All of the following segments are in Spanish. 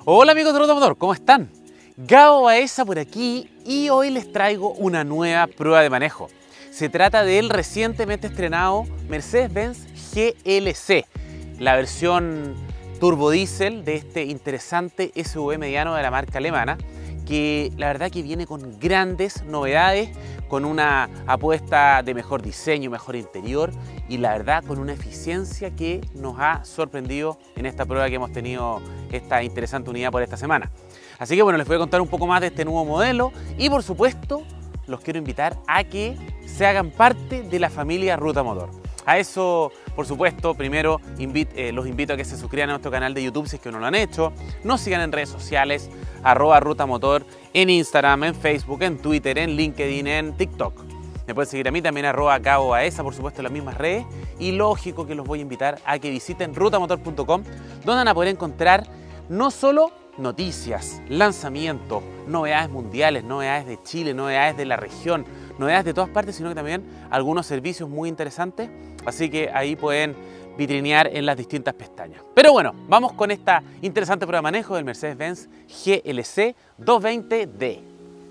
Hola amigos de Ruta Motor, ¿cómo están? Gabo Baeza por aquí y hoy les traigo una nueva prueba de manejo. Se trata del recientemente estrenado Mercedes-Benz GLC, la versión turbodiesel de este interesante SUV mediano de la marca alemana, que la verdad que viene con grandes novedades, con una apuesta de mejor diseño, mejor interior y la verdad con una eficiencia que nos ha sorprendido en esta prueba que hemos tenido esta interesante unidad por esta semana. Así que bueno, les voy a contar un poco más de este nuevo modelo y por supuesto los quiero invitar a que se hagan parte de la familia Ruta Motor. A eso, por supuesto, primero los invito a que se suscriban a nuestro canal de YouTube si es que no lo han hecho. Nos sigan en redes sociales, @rutamotor, en Instagram, en Facebook, en Twitter, en LinkedIn, en TikTok. Me pueden seguir a mí también, @Gabo Baeza, por supuesto, en las mismas redes. Y lógico que los voy a invitar a que visiten rutamotor.com, donde van a poder encontrar no solo noticias, lanzamientos, novedades mundiales, novedades de Chile, novedades de la región, novedades de todas partes, sino que también algunos servicios muy interesantes. Así que ahí pueden vitrinear en las distintas pestañas. Pero bueno, vamos con esta interesante prueba de manejo del Mercedes-Benz GLC 220D.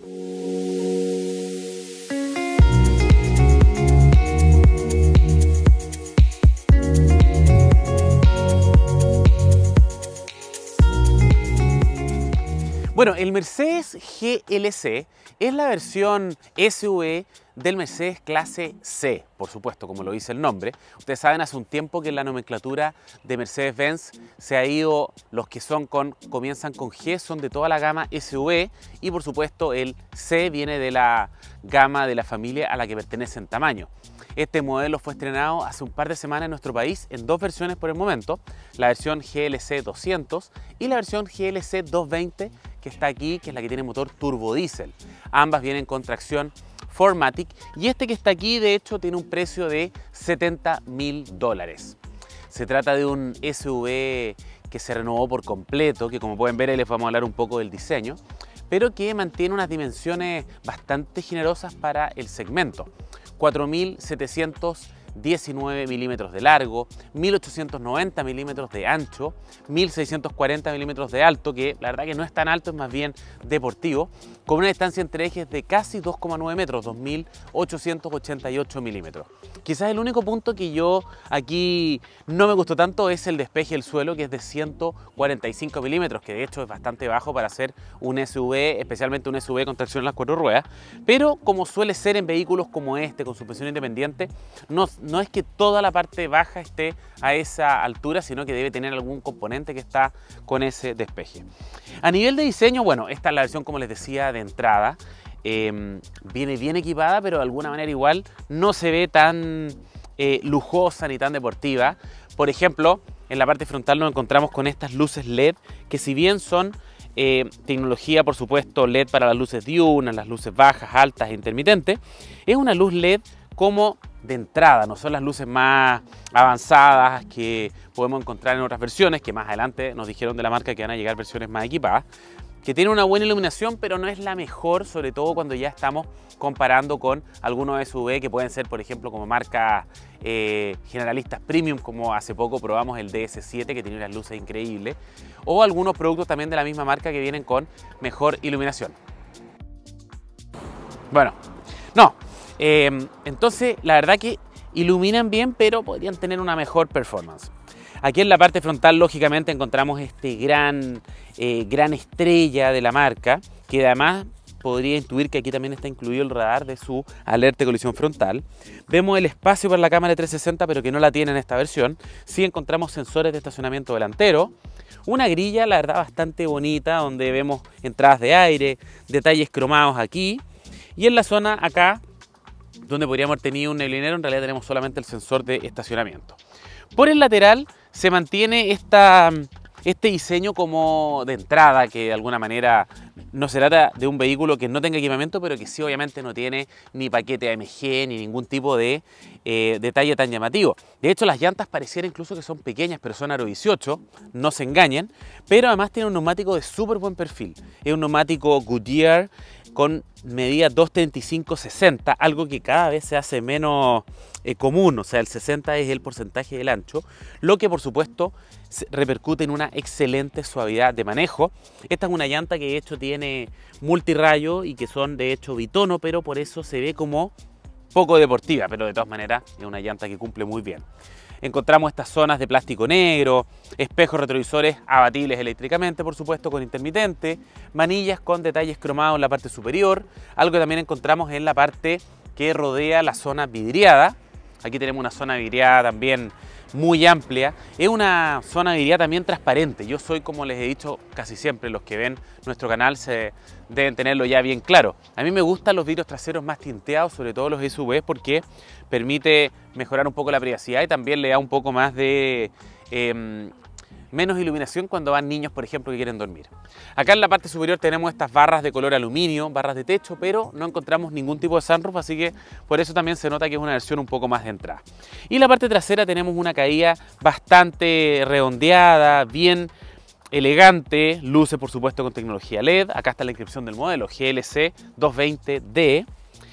Bueno, el Mercedes GLC es la versión SUV del Mercedes clase C, por supuesto, como lo dice el nombre. Ustedes saben, hace un tiempo que en la nomenclatura de Mercedes-Benz se ha ido, los que comienzan con G son de toda la gama SUV y por supuesto el C viene de la gama de la familia a la que pertenece en tamaño. Este modelo fue estrenado hace un par de semanas en nuestro país en dos versiones por el momento, la versión GLC 200 y la versión GLC 220 que está aquí, que es la que tiene motor turbodiesel. Ambas vienen con tracción 4MATIC y este que está aquí de hecho tiene un precio de $70.000. Se trata de un SUV que se renovó por completo, que como pueden ver ahí les vamos a hablar un poco del diseño, pero que mantiene unas dimensiones bastante generosas para el segmento. 4.719 milímetros de largo, 1.890 milímetros de ancho, 1.640 milímetros de alto, que la verdad que no es tan alto, es más bien deportivo, con una distancia entre ejes de casi 2,9 metros, 2.888 milímetros. Quizás el único punto que yo aquí no me gustó tanto es el despeje del suelo, que es de 145 milímetros, que de hecho es bastante bajo para ser un SUV, especialmente un SUV con tracción en las 4 ruedas, pero como suele ser en vehículos como este, con suspensión independiente, no es que toda la parte baja esté a esa altura, sino que debe tener algún componente que está con ese despeje. A nivel de diseño, bueno, esta es la versión, como les decía, de entrada. Viene bien equipada, pero de alguna manera igual no se ve tan lujosa ni tan deportiva. Por ejemplo, en la parte frontal nos encontramos con estas luces LED, que si bien son tecnología, por supuesto, LED para las luces diurnas, las luces bajas, altas e intermitentes, es una luz LED como de entrada, no son las luces más avanzadas que podemos encontrar en otras versiones, que más adelante nos dijeron de la marca que van a llegar versiones más equipadas, que tiene una buena iluminación, pero no es la mejor, sobre todo cuando ya estamos comparando con algunos SUV que pueden ser, por ejemplo, como marcas generalistas premium, como hace poco probamos el DS7 que tiene unas luces increíbles, o algunos productos también de la misma marca que vienen con mejor iluminación. Bueno, no. Entonces, la verdad que iluminan bien, pero podrían tener una mejor performance. Aquí en la parte frontal, lógicamente, encontramos este gran estrella de la marca, que además podría intuir que aquí también está incluido el radar de su alerta de colisión frontal. Vemos el espacio para la cámara de 360, pero que no la tiene en esta versión. Sí encontramos sensores de estacionamiento delantero, una grilla, la verdad, bastante bonita, donde vemos entradas de aire, detalles cromados aquí, y en la zona acá, donde podríamos haber tenido un neblinero, en realidad tenemos solamente el sensor de estacionamiento. Por el lateral se mantiene este diseño como de entrada, que de alguna manera no se trata de un vehículo que no tenga equipamiento, pero que sí obviamente no tiene ni paquete AMG ni ningún tipo de detalle tan llamativo. De hecho, las llantas pareciera incluso que son pequeñas, pero son aro 18, no se engañen, pero además tiene un neumático de súper buen perfil. Es un neumático Goodyear con medida 2,35-60, algo que cada vez se hace menos común, o sea, el 60 es el porcentaje del ancho, lo que por supuesto repercute en una excelente suavidad de manejo. Esta es una llanta que de hecho tiene multirrayo y que son de hecho bitono, pero por eso se ve como poco deportiva, pero de todas maneras es una llanta que cumple muy bien. Encontramos estas zonas de plástico negro, espejos retrovisores abatibles eléctricamente, por supuesto, con intermitente, manillas con detalles cromados en la parte superior, algo que también encontramos en la parte que rodea la zona vidriada. Aquí tenemos una zona vidriada también muy amplia. Es una zona vidriada también transparente. Yo soy, como les he dicho casi siempre, los que ven nuestro canal se deben tenerlo ya bien claro. A mí me gustan los vidrios traseros más tinteados, sobre todo los SUVs, porque permite mejorar un poco la privacidad y también le da un poco más de menos iluminación cuando van niños, por ejemplo, que quieren dormir. Acá en la parte superior tenemos estas barras de color aluminio, barras de techo, pero no encontramos ningún tipo de sunroof, así que por eso también se nota que es una versión un poco más de entrada. Y la parte trasera tenemos una caída bastante redondeada, bien elegante, luces por supuesto con tecnología LED. Acá está la inscripción del modelo, GLC 220D.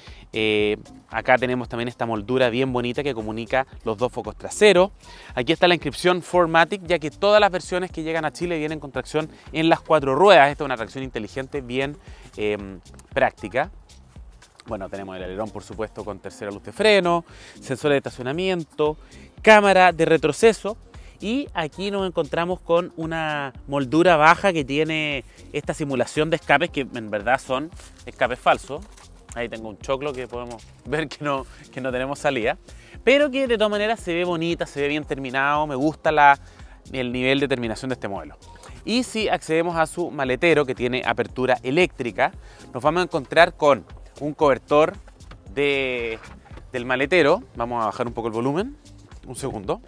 Acá tenemos también esta moldura bien bonita que comunica los dos focos traseros. Aquí está la inscripción 4MATIC, ya que todas las versiones que llegan a Chile vienen con tracción en las 4 ruedas. Esta es una tracción inteligente bien práctica. Bueno, tenemos el alerón por supuesto con tercera luz de freno, sensores de estacionamiento, cámara de retroceso. Y aquí nos encontramos con una moldura baja que tiene esta simulación de escapes que en verdad son escapes falsos. Ahí tengo un choclo que podemos ver que no tenemos salida, pero que de todas maneras se ve bonita, se ve bien terminado. Me gusta el nivel de terminación de este modelo. Y si accedemos a su maletero, que tiene apertura eléctrica, nos vamos a encontrar con un cobertor del maletero. Vamos a bajar un poco el volumen, un segundo.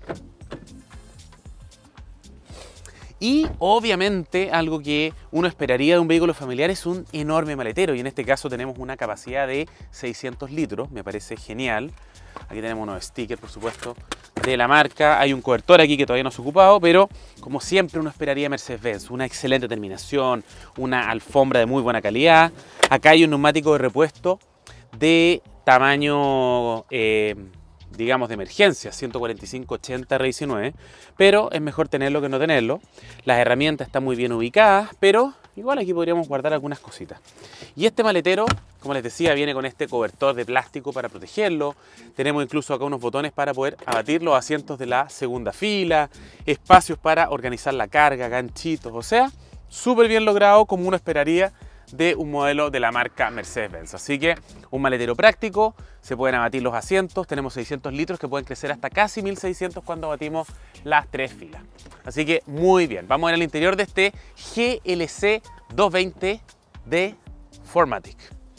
Y obviamente algo que uno esperaría de un vehículo familiar es un enorme maletero, y en este caso tenemos una capacidad de 600 litros, me parece genial. Aquí tenemos unos stickers por supuesto de la marca, hay un cobertor aquí que todavía no se ha ocupado, pero como siempre uno esperaría de Mercedes-Benz, una excelente terminación, una alfombra de muy buena calidad. Acá hay un neumático de repuesto de tamaño digamos de emergencia, 145-80 R19, pero es mejor tenerlo que no tenerlo. Las herramientas están muy bien ubicadas, pero igual aquí podríamos guardar algunas cositas. Y este maletero, como les decía, viene con este cobertor de plástico para protegerlo. Tenemos incluso acá unos botones para poder abatir los asientos de la segunda fila, espacios para organizar la carga, ganchitos, o sea, súper bien logrado como uno esperaría de un modelo de la marca Mercedes-Benz. Así que un maletero práctico, se pueden abatir los asientos, tenemos 600 litros que pueden crecer hasta casi 1600 cuando abatimos las 3 filas. Así que muy bien, vamos a ver el interior de este GLC 220 de 4MATIC.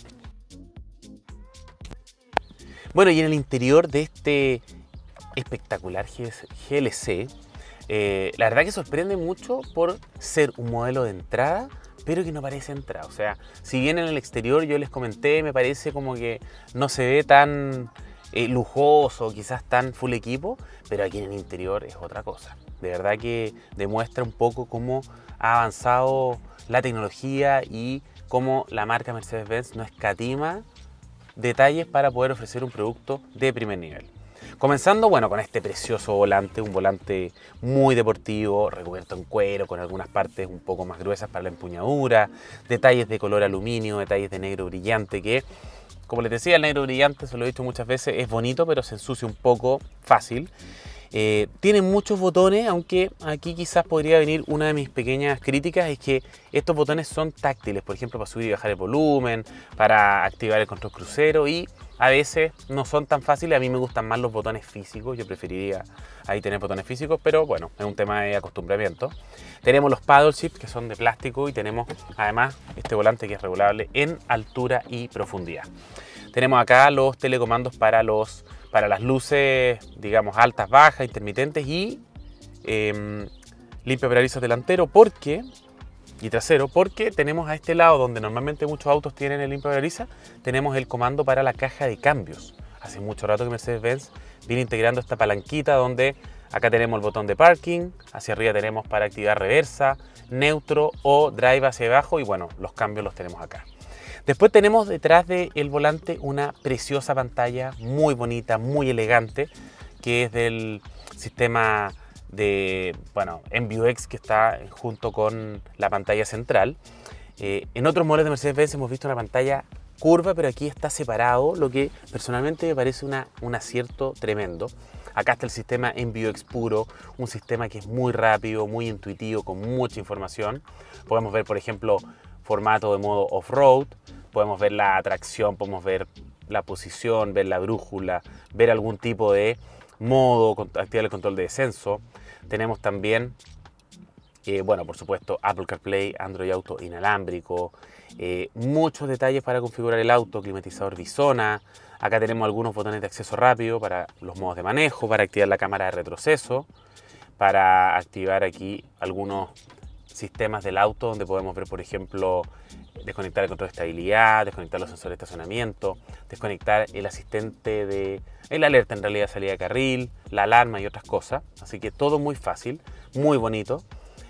Bueno, y en el interior de este espectacular GLC, la verdad que sorprende mucho por ser un modelo de entrada, pero que no parece entrada. O sea, si bien en el exterior yo les comenté, me parece como que no se ve tan lujoso, quizás tan full equipo, pero aquí en el interior es otra cosa. De verdad que demuestra un poco cómo ha avanzado la tecnología y cómo la marca Mercedes-Benz no escatima detalles para poder ofrecer un producto de primer nivel. Comenzando, bueno, con este precioso volante, un volante muy deportivo, recubierto en cuero, con algunas partes un poco más gruesas para la empuñadura, detalles de color aluminio, detalles de negro brillante que, como les decía, el negro brillante, se lo he dicho muchas veces, es bonito, pero se ensucia un poco fácil. Tiene muchos botones, aunque aquí quizás podría venir una de mis pequeñas críticas, es que estos botones son táctiles, por ejemplo, para subir y bajar el volumen, para activar el control crucero, y a veces no son tan fáciles. A mí me gustan más los botones físicos, yo preferiría ahí tener botones físicos, pero bueno, es un tema de acostumbramiento. Tenemos los paddle shifts que son de plástico y tenemos además este volante que es regulable en altura y profundidad. Tenemos acá los telecomandos para las luces, digamos, altas, bajas, intermitentes y limpia parabrisas delantero y trasero, porque tenemos a este lado, donde normalmente muchos autos tienen el limpia parabrisas, tenemos el comando para la caja de cambios. Hace mucho rato que Mercedes-Benz viene integrando esta palanquita donde acá tenemos el botón de parking, hacia arriba tenemos para activar reversa, neutro o drive hacia abajo, y bueno, los cambios los tenemos acá. Después tenemos detrás del volante una preciosa pantalla, muy bonita, muy elegante, que es del sistema de, bueno, MBUX, que está junto con la pantalla central. En otros modelos de Mercedes-Benz hemos visto una pantalla curva, pero aquí está separado, lo que personalmente me parece un acierto tremendo. Acá está el sistema MBUX puro, un sistema que es muy rápido, muy intuitivo, con mucha información. Podemos ver, por ejemplo, formato de modo off-road, podemos ver la atracción, podemos ver la posición, ver la brújula, ver algún tipo de modo, activar el control de descenso. Tenemos también, bueno, por supuesto, Apple CarPlay, Android Auto inalámbrico, muchos detalles para configurar el auto, climatizador bisona. Acá tenemos algunos botones de acceso rápido para los modos de manejo, para activar la cámara de retroceso, para activar aquí algunos sistemas del auto donde podemos ver, por ejemplo, desconectar el control de estabilidad, desconectar los sensores de estacionamiento, desconectar el asistente de el alerta en realidad de salida de carril, la alarma y otras cosas. Así que todo muy fácil, muy bonito.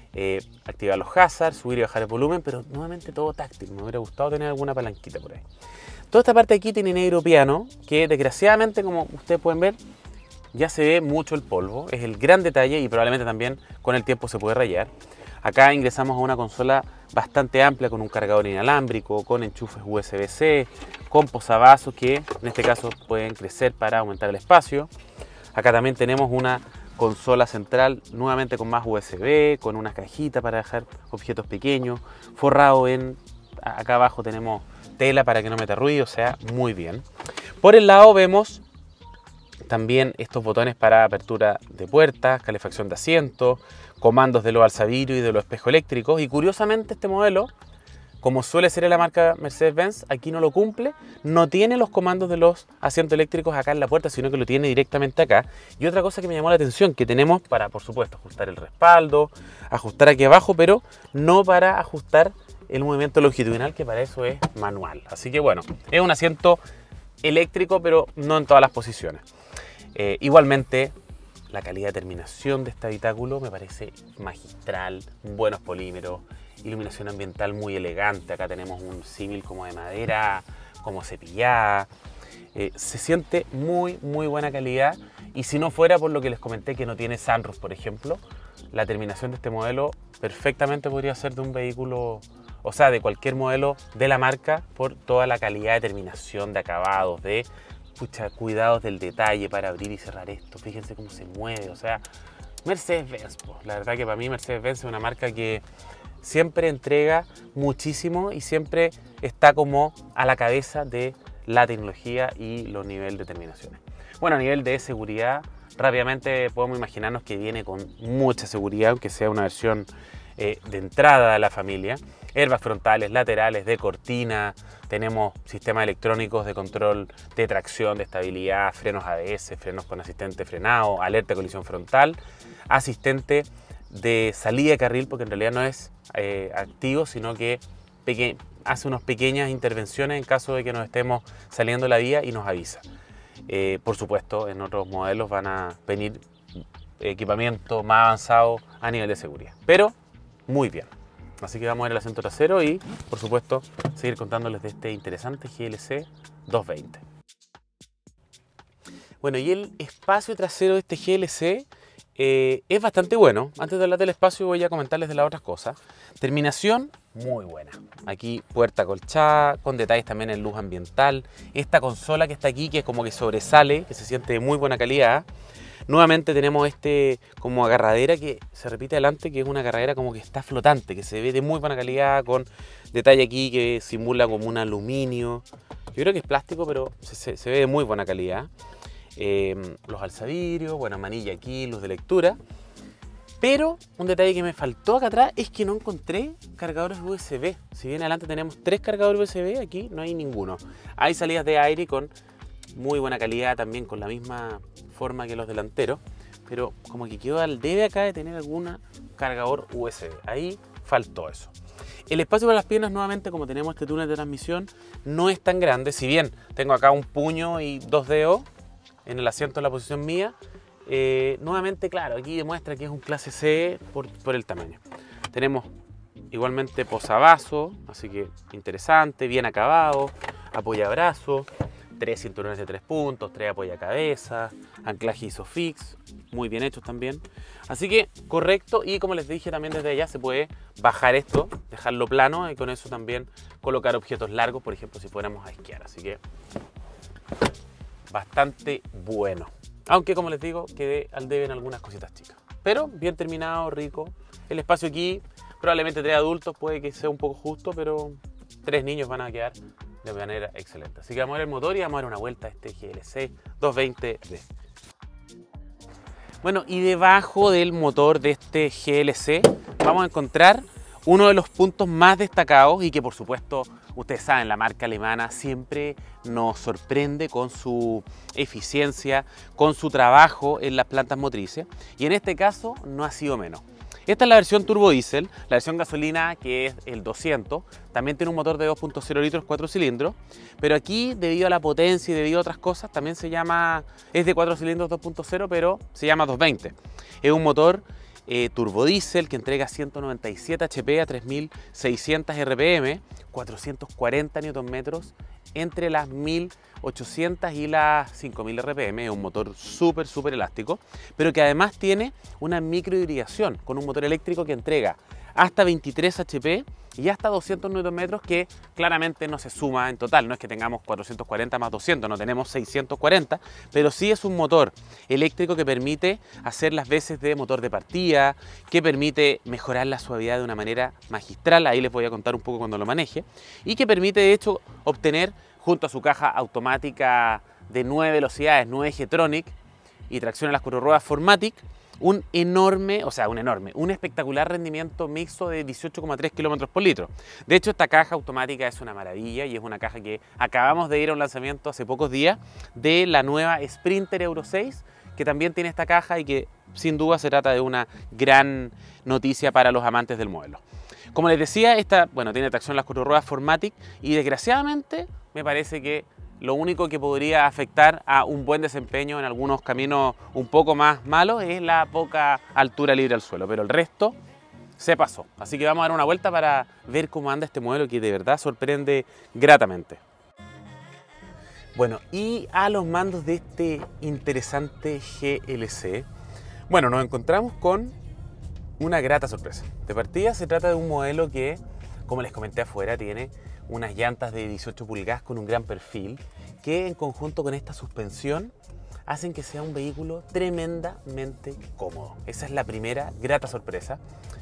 Activar los hazards, subir y bajar el volumen, pero nuevamente todo táctil. Me hubiera gustado tener alguna palanquita por ahí. Toda esta parte de aquí tiene negro piano, que desgraciadamente, como ustedes pueden ver, ya se ve mucho el polvo. Es el gran detalle y probablemente también con el tiempo se puede rayar. Acá ingresamos a una consola bastante amplia con un cargador inalámbrico, con enchufes USB-C, con posavasos que en este caso pueden crecer para aumentar el espacio. Acá también tenemos una consola central nuevamente con más USB, con una cajita para dejar objetos pequeños, forrado acá abajo tenemos tela para que no meta ruido, o sea, muy bien. Por el lado vemos también estos botones para apertura de puertas, calefacción de asientos, comandos de los alzavidrios y de los espejos eléctricos. Y curiosamente este modelo, como suele ser en la marca Mercedes-Benz, aquí no lo cumple, no tiene los comandos de los asientos eléctricos acá en la puerta, sino que lo tiene directamente acá. Y otra cosa que me llamó la atención, que tenemos para, por supuesto, ajustar el respaldo, ajustar aquí abajo, pero no para ajustar el movimiento longitudinal, que para eso es manual. Así que bueno, es un asiento eléctrico, pero no en todas las posiciones. Igualmente, la calidad de terminación de este habitáculo me parece magistral, buenos polímeros, iluminación ambiental muy elegante. Acá tenemos un símil como de madera, como cepillada. Se siente muy buena calidad, y si no fuera por lo que les comenté que no tiene sunroof, por ejemplo, la terminación de este modelo perfectamente podría ser de un vehículo, o sea, de cualquier modelo de la marca, por toda la calidad de terminación, de acabados, de cuidados del detalle para abrir y cerrar esto. Fíjense cómo se mueve, o sea, Mercedes-Benz. La verdad que para mí Mercedes-Benz es una marca que siempre entrega muchísimo y siempre está como a la cabeza de la tecnología y los niveles de terminaciones. Bueno, a nivel de seguridad, rápidamente podemos imaginarnos que viene con mucha seguridad, aunque sea una versión de entrada a la familia. Airbags frontales, laterales, de cortina, tenemos sistemas electrónicos de control de tracción, de estabilidad, frenos ABS, frenos con asistente de frenado, alerta de colisión frontal, asistente de salida de carril, porque en realidad no es activo, sino que hace unas pequeñas intervenciones en caso de que nos estemos saliendo de la vía y nos avisa. Por supuesto, en otros modelos van a venir equipamiento más avanzado a nivel de seguridad, pero muy bien. Así que vamos a ver el asiento trasero y, por supuesto, seguir contándoles de este interesante GLC 220. Bueno, y el espacio trasero de este GLC es bastante bueno. Antes de hablar del espacio voy a comentarles de las otras cosas. Terminación muy buena. Aquí puerta acolchada, con detalles también en luz ambiental. Esta consola que está aquí, que es como que sobresale, que se siente de muy buena calidad. Nuevamente tenemos como agarradera que se repite adelante, que es una agarradera como que está flotante, que se ve de muy buena calidad, con detalle aquí que simula como un aluminio. Yo creo que es plástico, pero se ve de muy buena calidad. Los alzavidrios, bueno, manilla aquí, luz de lectura. Pero un detalle que me faltó acá atrás es que no encontré cargadores USB. Si bien adelante tenemos 3 cargadores USB, aquí no hay ninguno. Hay salidas de aire con muy buena calidad, también con la misma forma que los delanteros, pero como que quedó al debe acá de tener algún cargador USB. Ahí faltó eso. El espacio para las piernas, nuevamente, como tenemos este túnel de transmisión, no es tan grande. Si bien tengo acá un puño y 2 dedos en el asiento en la posición mía, nuevamente, claro, aquí demuestra que es un clase C por el tamaño. Tenemos igualmente posavasos, así que interesante, bien acabado, apoyabrazo, 3 cinturones de 3 puntos, 3 apoyacabezas, anclaje Isofix, muy bien hechos también. Así que correcto, y como les dije también desde allá se puede bajar esto, dejarlo plano y con eso también colocar objetos largos, por ejemplo si fuéramos a esquiar. Así que bastante bueno. Aunque como les digo, quedé al debe en algunas cositas chicas. Pero bien terminado, rico. El espacio aquí, probablemente 3 adultos, puede que sea un poco justo, pero 3 niños van a quedar de manera excelente. Así que vamos a ver el motor y vamos a dar una vuelta a este GLC 220D. Bueno, y debajo del motor de este GLC vamos a encontrar uno de los puntos más destacados y que por supuesto, ustedes saben, la marca alemana siempre nos sorprende con su eficiencia, con su trabajo en las plantas motrices, y en este caso no ha sido menos. Esta es la versión turbo diésel, la versión gasolina que es el 200, también tiene un motor de 2.0 litros, 4 cilindros, pero aquí debido a la potencia y debido a otras cosas también es de 4 cilindros 2.0, pero se llama 220. Es un motor turbodiesel que entrega 197 HP a 3600 RPM, 440 Nm entre las 1800 y las 5000 RPM. Es un motor súper elástico, pero que además tiene una microhibridación con un motor eléctrico que entrega hasta 23 HP y hasta 200 Nm, que claramente no se suma en total. No es que tengamos 440 más 200, no tenemos 640, pero sí es un motor eléctrico que permite hacer las veces de motor de partida, que permite mejorar la suavidad de una manera magistral, ahí les voy a contar un poco cuando lo maneje, y que permite de hecho obtener, junto a su caja automática de 9 velocidades, 9 G-Tronic y tracción a las 4 ruedas 4MATIC, un espectacular rendimiento mixto de 18,3 km por litro. De hecho, esta caja automática es una maravilla y es una caja que acabamos de ir a un lanzamiento hace pocos días de la nueva Sprinter Euro 6, que también tiene esta caja y que sin duda se trata de una gran noticia para los amantes del modelo. Como les decía, esta tiene tracción a las 4 ruedas 4MATIC y desgraciadamente me parece que lo único que podría afectar a un buen desempeño en algunos caminos un poco más malos es la poca altura libre al suelo, pero el resto se pasó. Así que vamos a dar una vuelta para ver cómo anda este modelo que de verdad sorprende gratamente. Bueno, y a los mandos de este interesante GLC, nos encontramos con una grata sorpresa. De partida se trata de un modelo que, como les comenté afuera, tiene unas llantas de 18 pulgadas con un gran perfil que en conjunto con esta suspensión hacen que sea un vehículo tremendamente cómodo. Esa es la primera grata sorpresa.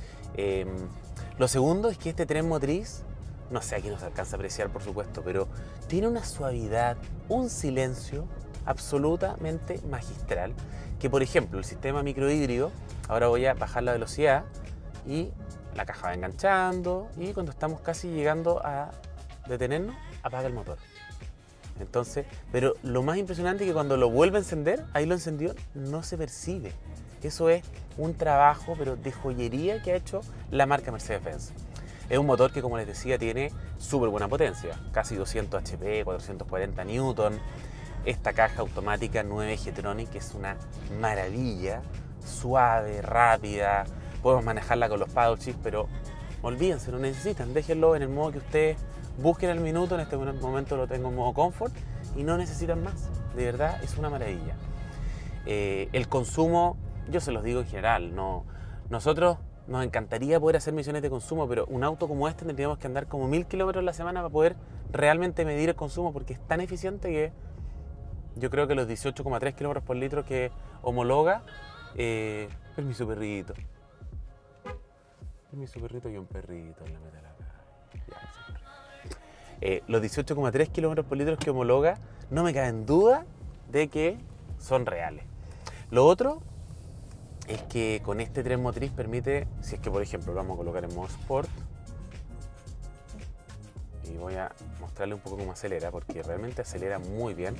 Lo segundo es que este tren motriz, no sé, aquí no se alcanza a apreciar por supuesto, pero tiene una suavidad, un silencio absolutamente magistral, que por ejemplo el sistema microhíbrido, ahora voy a bajar la velocidad y la caja va enganchando y cuando estamos casi llegando a detenernos, apaga el motor. Entonces, pero lo más impresionante es que cuando lo vuelve a encender, ahí lo encendió, no se percibe. Eso es un trabajo, pero de joyería que ha hecho la marca Mercedes-Benz. Es un motor que, como les decía, tiene súper buena potencia, casi 200 HP, 440 Newton. Esta caja automática 9 G-Tronic, que es una maravilla, suave, rápida. Podemos manejarla con los paddle shifts, pero olvídense, no necesitan, déjenlo en el modo que ustedes busquen el minuto. En este momento lo tengo en modo comfort y no necesitan más. De verdad, es una maravilla. El consumo, yo se los digo en general, nosotros nos encantaría poder hacer misiones de consumo, pero un auto como este tendríamos que andar como 1000 kilómetros a la semana para poder realmente medir el consumo, porque es tan eficiente que yo creo que los 18,3 kilómetros por litro que homologa, permiso perrito. Permiso perrito y un perrito en la mitad de la calle. Los 18,3 kilómetros por litro que homologa, no me cabe en duda de que son reales. Lo otro es que con este tren motriz permite, si es que por ejemplo lo vamos a colocar en modo Sport, y voy a mostrarle un poco cómo acelera, porque realmente acelera muy bien.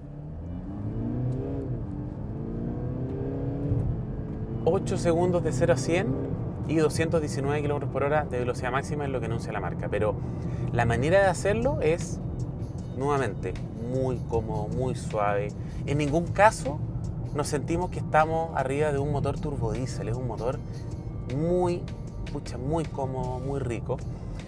...8 segundos de 0 a 100 y 219 km por hora de velocidad máxima es lo que anuncia la marca, pero la manera de hacerlo es, nuevamente, muy cómodo, muy suave. En ningún caso nos sentimos que estamos arriba de un motor turbodiesel, es un motor muy pucha, muy cómodo, muy rico.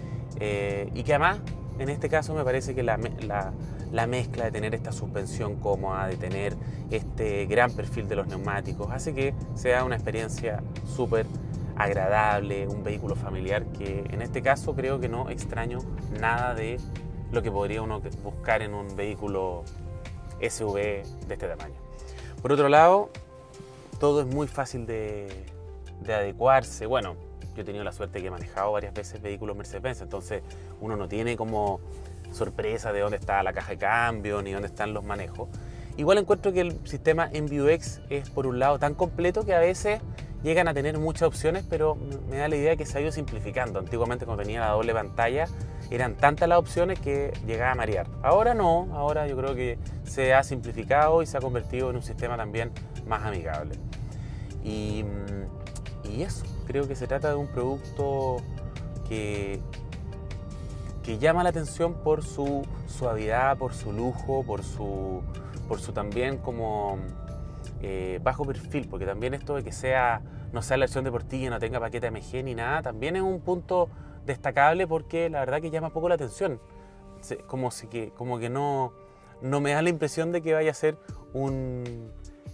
Y que además, en este caso me parece que la mezcla de tener esta suspensión cómoda, de tener este gran perfil de los neumáticos, hace que sea una experiencia súper agradable, un vehículo familiar que en este caso creo que no extraño nada de lo que podría uno buscar en un vehículo SUV de este tamaño. Por otro lado, todo es muy fácil de adecuarse. Bueno, yo he tenido la suerte que he manejado varias veces vehículos Mercedes-Benz, entonces uno no tiene como sorpresa de dónde está la caja de cambio ni dónde están los manejos. Igual encuentro que el sistema MBUX es por un lado tan completo que a veces llegan a tener muchas opciones, pero me da la idea que se ha ido simplificando. Antiguamente, cuando tenía la doble pantalla, eran tantas las opciones que llegaba a marear. Ahora no, ahora yo creo que se ha simplificado y se ha convertido en un sistema también más amigable. Y eso, creo que se trata de un producto que llama la atención por su suavidad, por su lujo, por su también como bajo perfil, porque también esto de que no sea la versión deportiva, no tenga paquete AMG ni nada, también es un punto destacable porque la verdad que llama poco la atención. Como que no me da la impresión de que vaya a ser un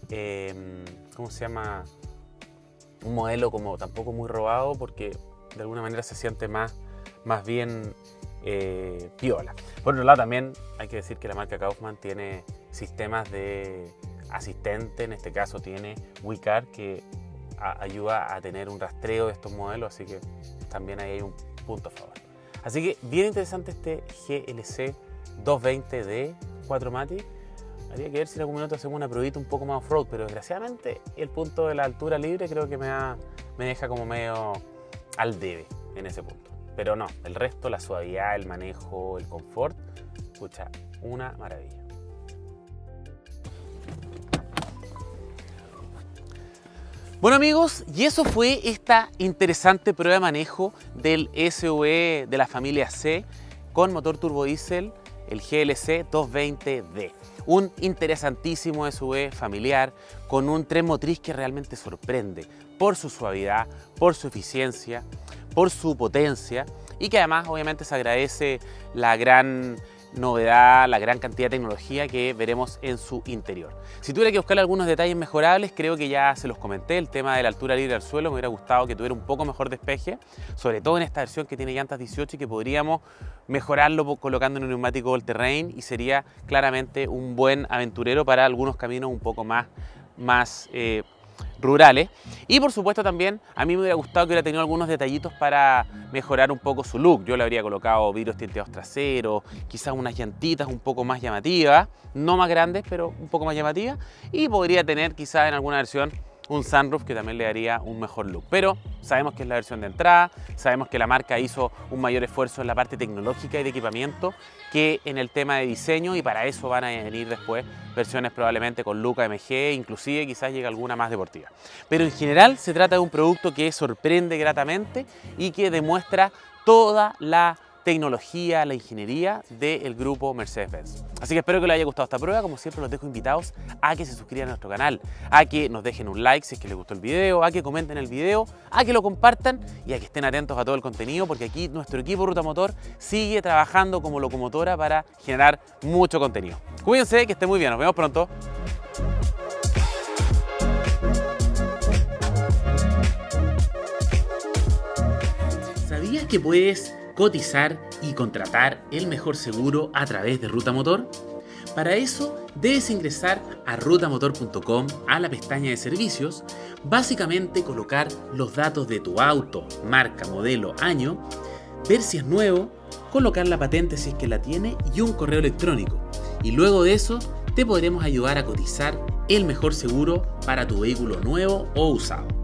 ¿cómo se llama? Un modelo como tampoco muy robado, porque de alguna manera se siente más bien piola. Por otro lado, también hay que decir que la marca Kaufman tiene sistemas de asistente, en este caso tiene WeCar, que ayuda a tener un rastreo de estos modelos, así que también ahí hay un punto a favor. Así que bien interesante este GLC 220D 4MATIC. Habría que ver si en algún momento hacemos una probita un poco más off-road, pero desgraciadamente el punto de la altura libre creo que me deja como medio al debe en ese punto. Pero no, el resto, la suavidad, el manejo, el confort, escucha, una maravilla. Bueno amigos, y eso fue esta interesante prueba de manejo del SUV de la familia C con motor turbodiesel, el GLC 220D. Un interesantísimo SUV familiar con un tren motriz que realmente sorprende por su suavidad, por su eficiencia, por su potencia y que además obviamente se agradece la gran novedad, la gran cantidad de tecnología que veremos en su interior. Si tuviera que buscar algunos detalles mejorables, creo que ya se los comenté. El tema de la altura libre al suelo, me hubiera gustado que tuviera un poco mejor despeje, sobre todo en esta versión que tiene llantas 18 y que podríamos mejorarlo colocando en un neumático all terrain, y sería claramente un buen aventurero para algunos caminos un poco más rurales. Y por supuesto también a mí me hubiera gustado que hubiera tenido algunos detallitos para mejorar un poco su look. Yo le habría colocado vidrios tinteados traseros, quizás unas llantitas un poco más llamativas, no más grandes, pero un poco más llamativas, y podría tener quizás en alguna versión un sunroof que también le daría un mejor look. Pero sabemos que es la versión de entrada, sabemos que la marca hizo un mayor esfuerzo en la parte tecnológica y de equipamiento que en el tema de diseño, y para eso van a venir después versiones probablemente con look AMG, inclusive quizás llegue alguna más deportiva. Pero en general se trata de un producto que sorprende gratamente y que demuestra toda la tecnología, la ingeniería del grupo Mercedes-Benz. Así que espero que les haya gustado esta prueba. Como siempre, los dejo invitados a que se suscriban a nuestro canal, a que nos dejen un like si es que les gustó el video, a que comenten el video, a que lo compartan y a que estén atentos a todo el contenido, porque aquí nuestro equipo Ruta Motor sigue trabajando como locomotora para generar mucho contenido. Cuídense, que estén muy bien, nos vemos pronto. ¿Sabías que puedes cotizar y contratar el mejor seguro a través de Ruta Motor? Para eso debes ingresar a rutamotor.com, a la pestaña de servicios, básicamente colocar los datos de tu auto, marca, modelo, año, ver si es nuevo, colocar la patente si es que la tiene y un correo electrónico. Y luego de eso te podremos ayudar a cotizar el mejor seguro para tu vehículo nuevo o usado.